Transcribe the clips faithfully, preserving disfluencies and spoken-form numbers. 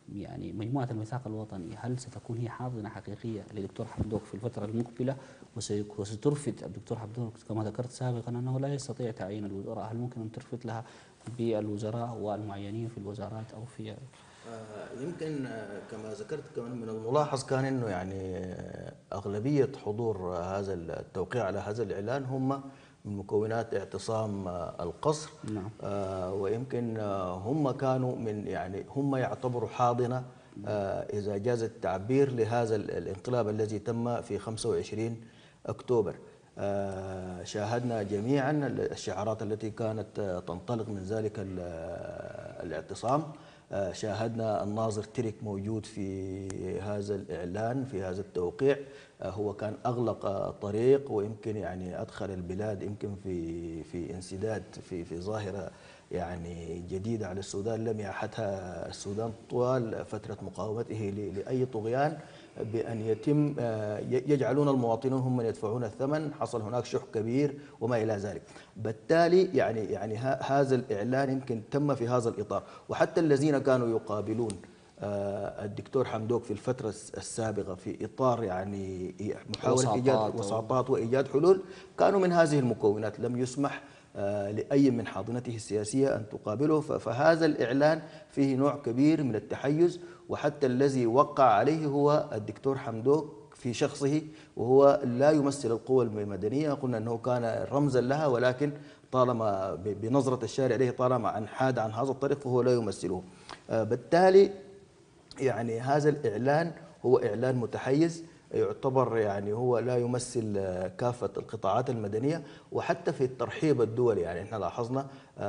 يعني مجموعة الميثاق الوطني هل ستكون هي حاضنة حقيقية لدكتور حمدوك في الفترة المقبلة، وسترفد الدكتور حمدوك كما ذكرت سابقا أنه لا يستطيع تعيين الوزراء، هل ممكن أن ترفد لها بالوزراء والمعينين في الوزارات أو في آه، يمكن آه، كما ذكرت كمان من الملاحظ كان انه يعني آه، اغلبيه حضور آه، هذا التوقيع على هذا الاعلان هم من مكونات اعتصام آه، القصر. نعم. آه، ويمكن آه، هم كانوا من يعني هم يعتبروا حاضنه آه، اذا جاز التعبير لهذا الانقلاب الذي تم في خمسة وعشرين أكتوبر. آه، شاهدنا جميعا الشعارات التي كانت آه، تنطلق من ذلك الاعتصام. آه، شاهدنا الناظر ترك موجود في هذا الإعلان في هذا التوقيع. آه، هو كان أغلق الطريق ويمكن يعني أدخل البلاد يمكن في في انسداد في في ظاهرة يعني جديدة على السودان لم يعهدها السودان طوال فترة مقاومته لأي طغيان، بأن يتم يجعلون المواطنون هم من يدفعون الثمن. حصل هناك شح كبير وما إلى ذلك. بالتالي يعني يعني هذا الإعلان يمكن تم في هذا الإطار، وحتى الذين كانوا يقابلون الدكتور حمدوك في الفترة السابقة في إطار يعني محاولة إيجاد وساطات وإيجاد حلول كانوا من هذه المكونات. لم يسمح لأي من حاضنته السياسية أن تقابله. فهذا الإعلان فيه نوع كبير من التحيز، وحتى الذي وقع عليه هو الدكتور حمدوك في شخصه، وهو لا يمثل القوى المدنية. قلنا أنه كان رمزا لها، ولكن طالما بنظرة الشارع عليه طالما انحاد عن هذا الطريق فهو لا يمثله. بالتالي يعني هذا الإعلان هو إعلان متحيز، يعتبر يعني هو لا يمثل كافة القطاعات المدنية. وحتى في الترحيب الدولي يعني احنا لاحظنا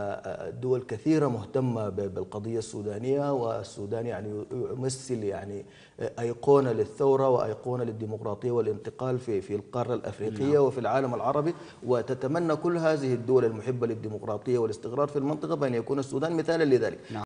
دول كثيرة مهتمة بالقضية السودانية، والسودان يعني يمثل يعني أيقونة للثورة وأيقونة للديمقراطية والانتقال في في القارة الأفريقية وفي العالم العربي. وتتمنى كل هذه الدول المحبة للديمقراطية والاستقرار في المنطقة بأن يكون السودان مثالا لذلك.